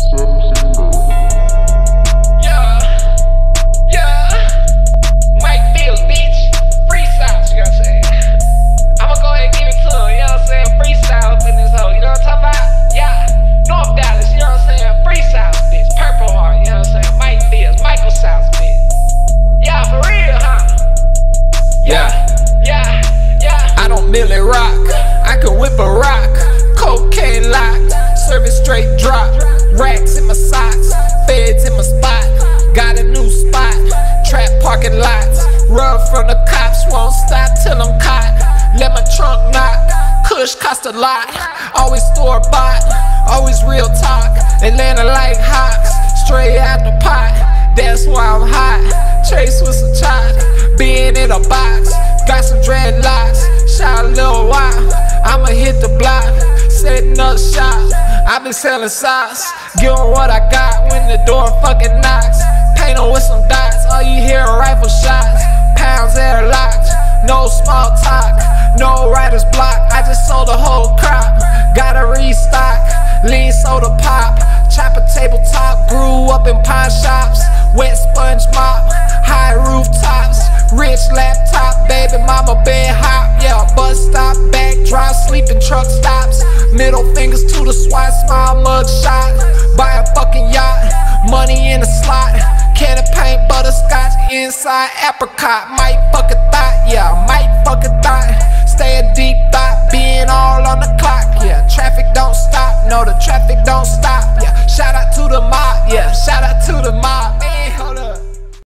Millie rock, I can whip a rock. Cocaine locked, serve it straight drop. Racks in my socks, feds in my spot. Got a new spot, trap parking lots. Run from the cops, won't stop till I'm caught. Let my trunk knock, kush cost a lot. Always store bought, always real talk. Atlanta like Hawks, straight out the pot. That's why I'm hot, chase with some chop. Being in a box, got some dreadlocks. Shot a little while, I'ma hit the block. Setting up shop, I been selling socks. Give 'em what I got when the door fucking knocks. Paint 'em with some dots, all you hear are rifle shots. Pounds air locked, no small talk, no writer's block. I just sold a whole crop, gotta restock. Lean soda pop, chopper tabletop. Grew up in pawn shops, wet sponge mop, high rooftops. Rich laptop, baby mama bed hop. Yeah, bus stop, backdrop, sleeping truck stops. Middle fingers to the SWAT, smile mug shot. Buy a fucking yacht, money in a slot. Can of paint, butterscotch, inside apricot. Might fuck a thought, yeah, might fuck a thought. Stay a deep thought, being all on the clock. Yeah, traffic don't stop, no the traffic don't stop. Yeah, shout out to the mob, yeah, shout out to the mob. Man, hold up.